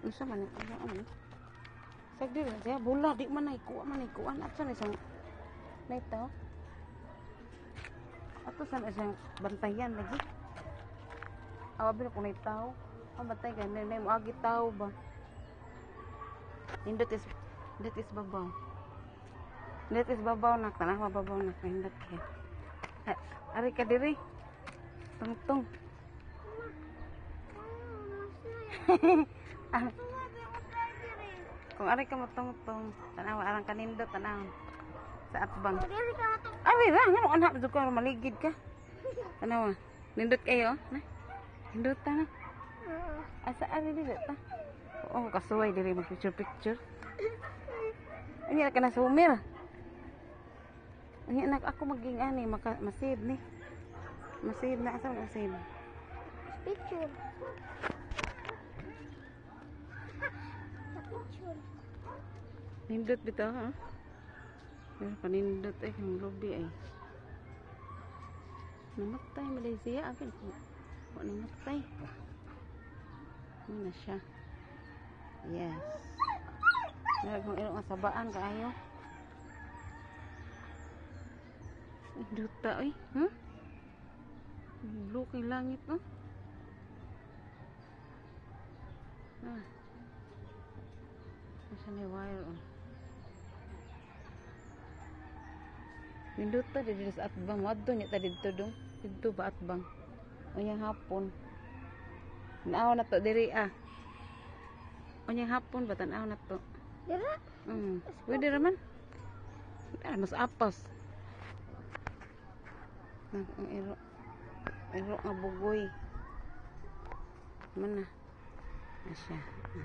Unsa man ano? Sagdi lang siya bula di man ay kuan at sa isang nito. Ato sa isang bantayan lagi. Awabi ko nay tao. Ang bantay ganin nay mo agi tao ba. Nindot is babaw. Nindot is babaw na tanah mababaw na nindot kaya. Ari ka diri. Tungtong. Kung ari ka matungtong, tanaw arang kanindot tanaw sa atbang. Ari ra ngano anak jud ko maligid ka. Tanaw nindot kayo, na. Nindot ta na. Asa ari dili ta? Oh, kasuway diri mag picture. Ani ka na sumir. Ani anak ako maging ani masave ni. Masave na asa masave. Picture. Nindot bitaw ha. Pero panindot ay kang lobby ay. Namatay Malaysia akin ko. Wa namatay. Ano siya? Yes. Nagong iro nga sabaan kaayo. Nindot ta oy, huh? Blue kay langit no. Ah. Asa ni wire oh. Nindot ta diri sa atbang wadto nya ta didto dong. Didto ba atbang? Unyang hapon. Naaw na to diri ah. Unyang hapon ba tan-aw na to? Dira? Pwede raman. Mas apas. Ang iro nga bugoy. Mana? Asya.